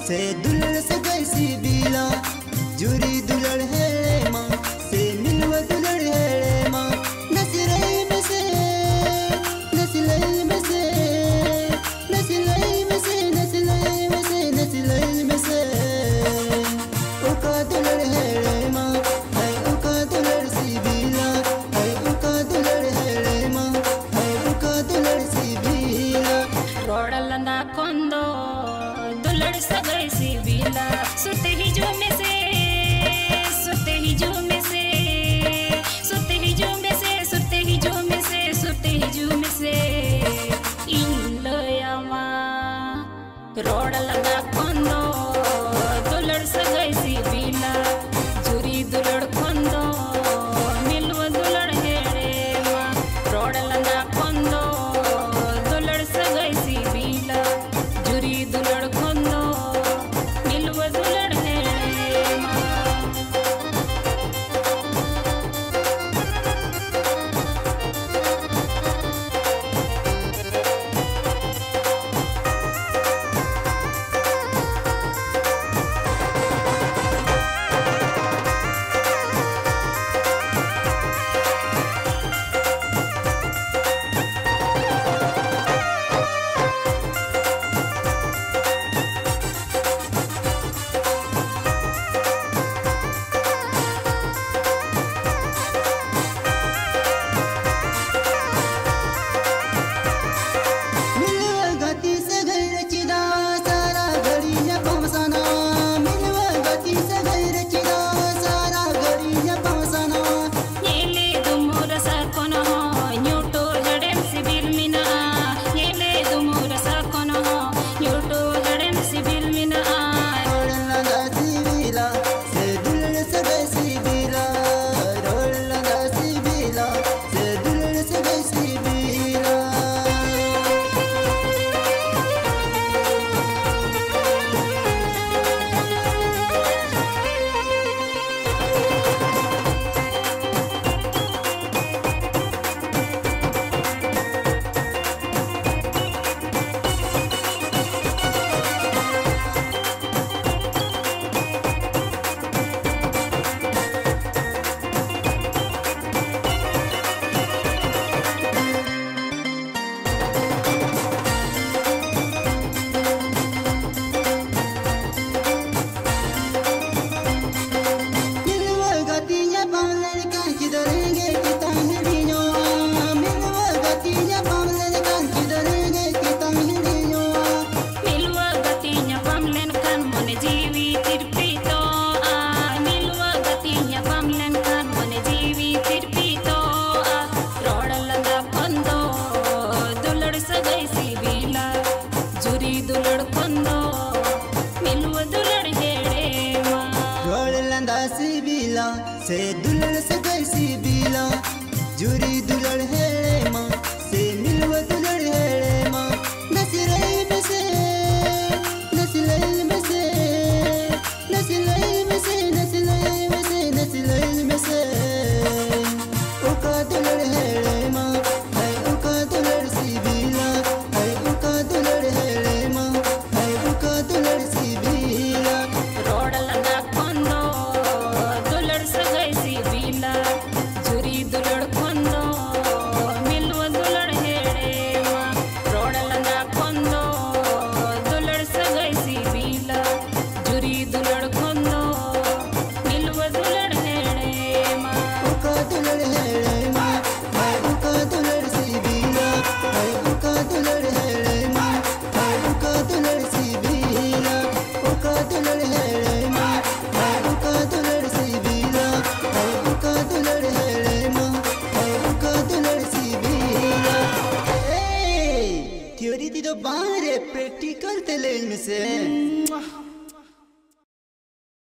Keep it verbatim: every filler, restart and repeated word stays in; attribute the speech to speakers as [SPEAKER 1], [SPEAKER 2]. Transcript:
[SPEAKER 1] से दुलड़ सगाई सिबिला जुरी दुलड़ हेड़े माँ से मिलवा दुलड़ हेड़े माँ नसलाई में से नसलाई में से नसलाई में से नसलाई में से नसलाई में से उका दुलड़ हेड़े माँ है उका दुलड़ सिबिला है उका दुलड़ हेड़े माँ है उका दुलड़ सिबिला
[SPEAKER 2] रोडलंदा कोंदो दुलड़ सगाई सिबिला सुते ही जो में से सुते ही जो में से सुते ही जो में से सुते ही जो में से सुते ही जो में से इल्लयमा रोडलंदा कोंदो दुलड़ सगाई सिबिला जुरी दुलड़ कोंदो मिलवा दुलड़ हेड़े माँ रोडलंदा कोंदो दुलड़ सगाई सिबिला जुरी दुलड़ कोंदो मिलवा दुलड़ हेड़े माँ
[SPEAKER 1] सिबिला से दुलड़ सगाई सिबिला जुरी दुलड़ हेड़े माँ से मिलवा दुलड़ हेड़े माँ नसलाई में से नसलाई में से नसलाई में से नसलाई में से नसलाई में से उका दुलड़ हेड़े माँ है उका दुलड़ सिबिला है उका दुलड़ हेड़े माँ है उका दुलड़ सिबिला
[SPEAKER 2] रोडलंदा कोंदो दुलड़ सगाई सिबिला जुरी दुलड़ कोंदो मिलवा दुलड़ हेड़े माँ रोडलंदा कोंदो दुलड़ सगाई सिबिला जुरी दुलड़ कोंदो मिलवा दुलड़ हेड़े माँ
[SPEAKER 1] उका दुलड़ हेड़े माँ है उका दुलड़ सिबिला है उका दुलड़ हेड़े माँ है उका दुलड़ सिबिला उका दुलड़ हेड़े माँ है उका दुलड़ सिबिला है उका दुलड़ हेड़े माँ है उका दुलड़ सिबिला ए थ्योरी दी तो बाहर है प्रैक्टिकल तेले में से